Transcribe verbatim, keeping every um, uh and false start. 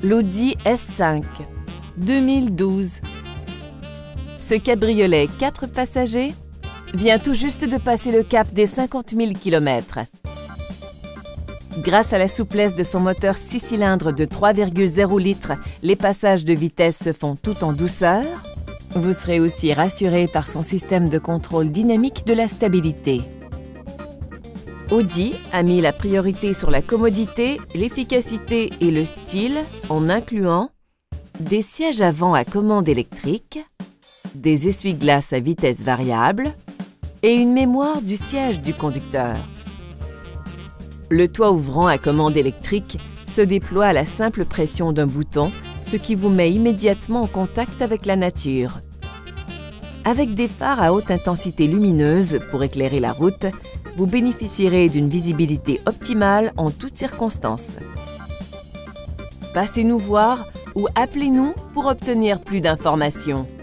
l'Audi S cinq deux mille douze. Ce cabriolet quatre passagers vient tout juste de passer le cap des cinquante mille kilomètres. Grâce à la souplesse de son moteur six cylindres de trois virgule zéro litres, les passages de vitesse se font tout en douceur. Vous serez aussi rassuré par son système de contrôle dynamique de la stabilité. Audi a mis la priorité sur la commodité, l'efficacité et le style en incluant des sièges avant à commande électrique, des essuie-glaces à vitesse variable et une mémoire du siège du conducteur. Le toit ouvrant à commande électrique se déploie à la simple pression d'un bouton, ce qui vous met immédiatement en contact avec la nature. Avec des phares à haute intensité lumineuse pour éclairer la route, vous bénéficierez d'une visibilité optimale en toutes circonstances. Passez nous voir ou appelez-nous pour obtenir plus d'informations.